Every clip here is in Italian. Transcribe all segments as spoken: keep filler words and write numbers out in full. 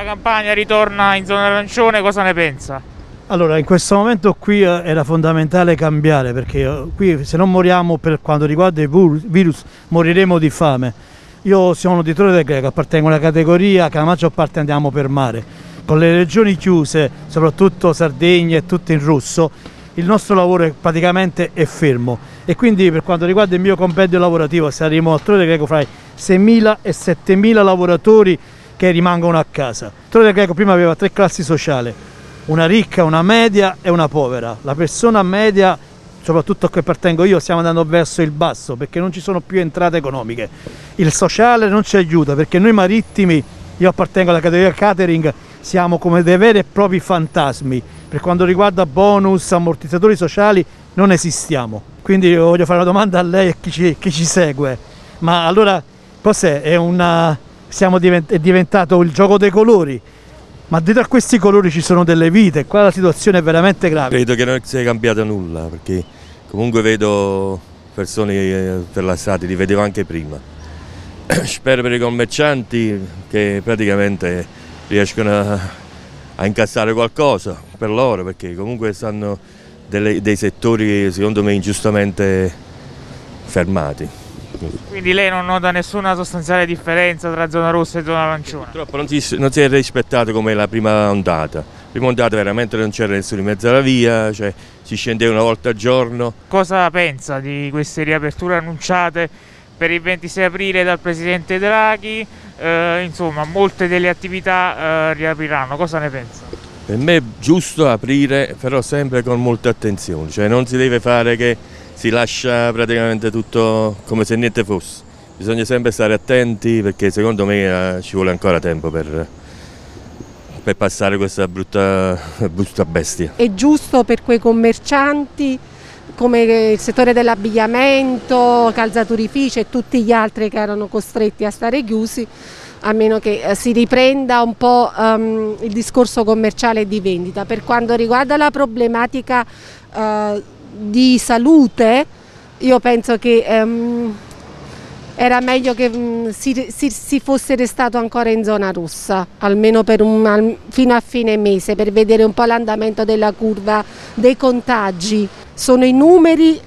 Campania ritorna in zona arancione, cosa ne pensa? Allora, in questo momento qui era fondamentale cambiare, perché qui se non moriamo per quanto riguarda il virus moriremo di fame. Io sono di Torre del Greco, appartengo alla categoria che la maggior parte andiamo per mare. Con le regioni chiuse, soprattutto Sardegna e tutto in rosso, il nostro lavoro è praticamente è fermo, e quindi per quanto riguarda il mio compendio lavorativo saremo a Torre del Greco fra i seimila e settemila lavoratori che rimangono a casa. Torre del Greco prima aveva tre classi sociali, una ricca, una media e una povera. La persona media, soprattutto a cui appartengo io, stiamo andando verso il basso perché non ci sono più entrate economiche. Il sociale non ci aiuta perché noi marittimi, io appartengo alla categoria catering, siamo come dei veri e propri fantasmi. Per quanto riguarda bonus, ammortizzatori sociali, non esistiamo. Quindi voglio fare una domanda a lei e chi ci, chi ci segue. Ma allora cos'è? È una... Siamo divent... è diventato il gioco dei colori. Ma dietro a questi colori ci sono delle vite, qua la situazione è veramente grave. Credo che non sia cambiato nulla, perché comunque vedo persone per la strada, li vedevo anche prima. Spero per i commercianti che praticamente riescono a, a incassare qualcosa per loro, perché comunque stanno delle, dei settori secondo me ingiustamente fermati. Quindi lei non nota nessuna sostanziale differenza tra zona rossa e zona arancione? Purtroppo non si, non si è rispettato come la prima ondata. La prima ondata veramente non c'era nessuno in mezzo alla via, cioè si scendeva una volta al giorno. Cosa pensa di queste riaperture annunciate per il ventisei aprile dal Presidente Draghi? Eh, insomma, molte delle attività eh, riapriranno, cosa ne pensa? Per me è giusto aprire, però sempre con molta attenzione, cioè non si deve fare che si lascia praticamente tutto come se niente fosse. Bisogna sempre stare attenti perché secondo me eh, ci vuole ancora tempo per, per passare questa brutta, brutta bestia. È giusto per quei commercianti come il settore dell'abbigliamento, calzaturifici e tutti gli altri che erano costretti a stare chiusi, a meno che eh, si riprenda un po' um, il discorso commerciale di vendita. Per quanto riguarda la problematica uh, di salute, io penso che um, era meglio che um, si, si, si fosse restato ancora in zona rossa, almeno per un, al, fino a fine mese, per vedere un po' l'andamento della curva dei contagi. Sono i numeri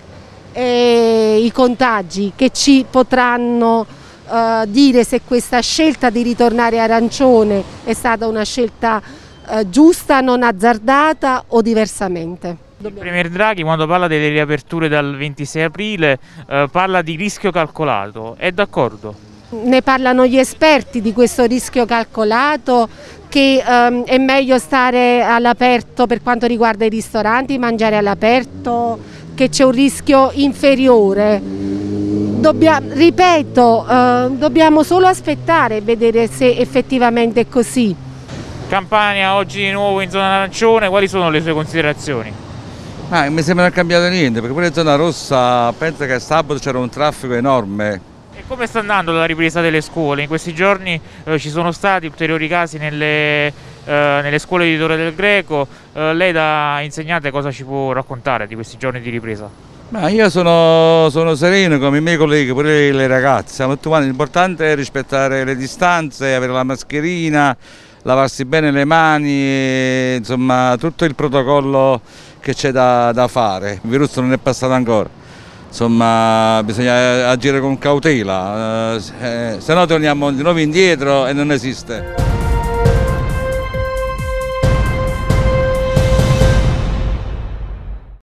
e i contagi che ci potranno uh, dire se questa scelta di ritornare arancione è stata una scelta uh, giusta, non azzardata o diversamente. Il Premier Draghi, quando parla delle riaperture dal ventisei aprile, eh, parla di rischio calcolato, è d'accordo? Ne parlano gli esperti di questo rischio calcolato, che ehm, è meglio stare all'aperto per quanto riguarda i ristoranti, mangiare all'aperto, che c'è un rischio inferiore. Dobbia, ripeto, eh, dobbiamo solo aspettare e vedere se effettivamente è così. Campania oggi di nuovo in zona arancione, quali sono le sue considerazioni? Ah, mi sembra non è cambiato niente, perché pure in zona rossa penso che sabato c'era un traffico enorme. E come sta andando la ripresa delle scuole? In questi giorni eh, ci sono stati ulteriori casi nelle, eh, nelle scuole di Torre del Greco. Eh, lei da insegnante cosa ci può raccontare di questi giorni di ripresa? Ma io sono, sono sereno come i miei colleghi, pure le ragazze, siamo tutti quanti. L'importante è rispettare le distanze, avere la mascherina, lavarsi bene le mani, e, insomma tutto il protocollo che c'è da, da fare. Il virus non è passato ancora, insomma bisogna agire con cautela, eh, se no torniamo di nuovo indietro e non esiste.